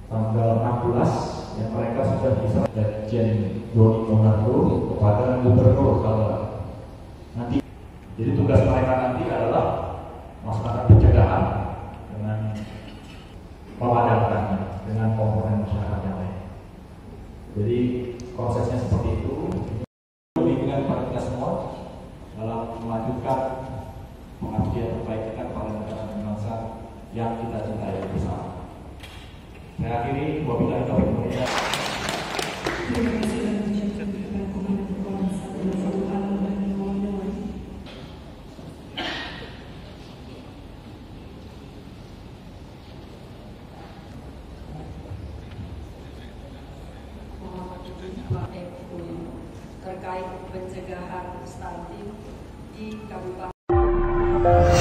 tanggal 16 yang mereka sudah bisa Jen Doni Monardo kepada Gubernur Kalbar. Nanti, jadi tugas mereka nanti adalah melaksanakan pencegahan dengan memadamkannya dengan komponen masyarakat yang lain. Jadi prosesnya seperti itu. Bimbingan kepada kita semua dalam melanjutkan pengabdian terbaik kita kepada negara dan bangsa yang kita cintai bersama. Saya akhiri, wabillahi taufiq wal hidayah. Terima kasih dan ucapkan kepada Komandan Korps Satu Alam dan Mawar. Pak FU terkait pencegahan stunting di Kabupaten